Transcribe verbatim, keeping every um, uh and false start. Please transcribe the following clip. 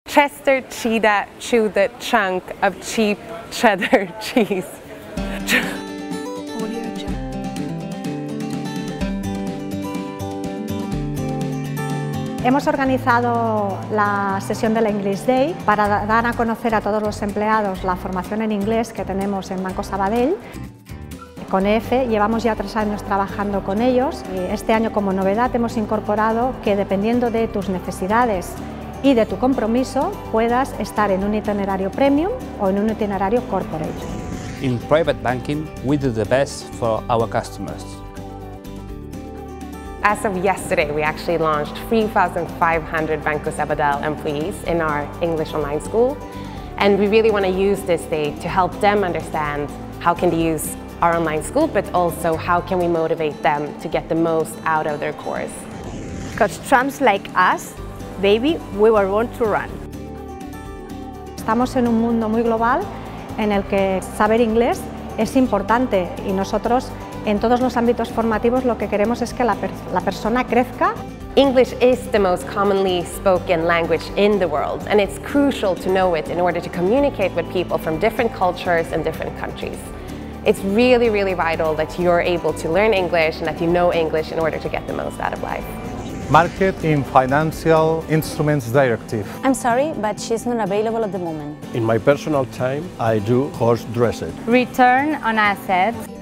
Chester Cheetah chewed the chunk of cheap cheddar cheese. Hemos organizado la sesión de la English Day para dar a conocer a todos los empleados la formación en inglés que tenemos en Banco Sabadell. Con E F llevamos ya tres años trabajando con ellos y este año como novedad hemos incorporado que dependiendo de tus necesidades y de tu compromiso puedas estar en un itinerario premium o en un itinerario corporate. In private banking, we do the best for our customers. As of yesterday, we actually launched three thousand five hundred Banco Sabadell employees in our English online school. And we really want to use this day to help them understand how can they use our online school, but also how can we motivate them to get the most out of their course. Because tramps like us, baby, we were born to run. Estamos en un mundo muy global en el que saber inglés es importante y nosotros en todos los ámbitos formativos lo que queremos es que la, per la persona crezca. English is the most commonly spoken language in the world, and it's crucial to know it in order to communicate with people from different cultures and different countries. It's really, really vital that you're able to learn English and that you know English in order to get the most out of life. Market in Financial Instruments Directive. I'm sorry, but she's not available at the moment. In my personal time, I do horse dressing. Return on assets.